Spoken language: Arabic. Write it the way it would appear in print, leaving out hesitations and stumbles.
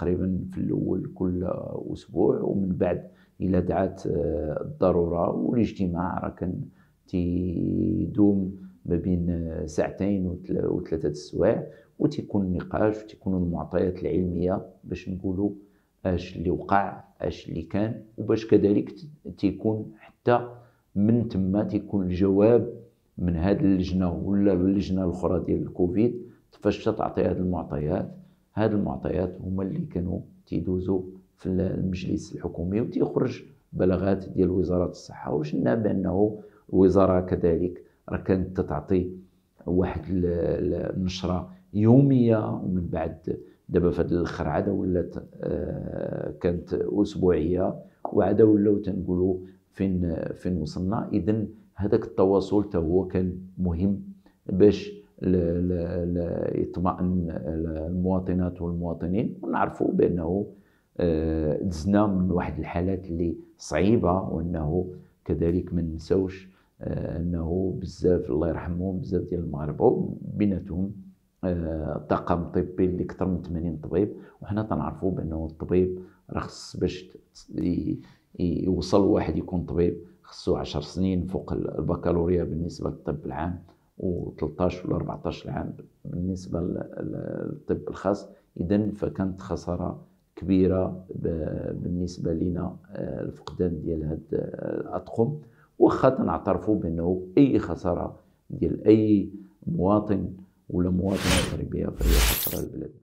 تقريبا في الأول كل أسبوع، ومن بعد إلا دعات الضرورة والاجتماع راه كان تيدوم ما بين ساعتين وثلاثة السوايع، وتيكون النقاش وتيكونوا المعطيات العلمية باش نقولوا اش اللي وقع، اش اللي كان، وباش كذلك تيكون حتى من تما تيكون الجواب من هذه اللجنة ولا اللجنة الأخرى ديال الكوفيد فاش تعطي هذه المعطيات. هذه المعطيات هما اللي كانوا تيدوزوا في المجلس الحكومي وتيخرج بلاغات ديال وزارة الصحة، وشفنا بأنه الوزارة كذلك راه كانت تعطي واحد النشرة يومية، ومن بعد دابا في هذا الاخر عاد ولات كانت اسبوعيه، وعاد ولاو تنقولوا فين وصلنا. اذا هذاك التواصل حتى هو كان مهم باش يطمئن المواطنات والمواطنين، ونعرفوا بانه دزنا من واحد الحالات اللي صعيبه، وانه كذلك ما ننساوش انه بزاف الله يرحمهم بزاف ديال المغاربه بيناتهم طاقم طبي اللي اكثر من 80 طبيب، وحنا تنعرفوا بانه الطبيب راه خص باش يوصل واحد يكون طبيب خصو 10 سنين فوق البكالوريا بالنسبه للطب العام، و13 ولا 14 عام بالنسبه للطب الخاص. اذا فكانت خساره كبيره بالنسبه لنا الفقدان ديال هاد الاطقم، واخا تنعترفوا بانه اي خساره ديال اي مواطن ولا مواطنه مغربيه فهي خساره للبلاد.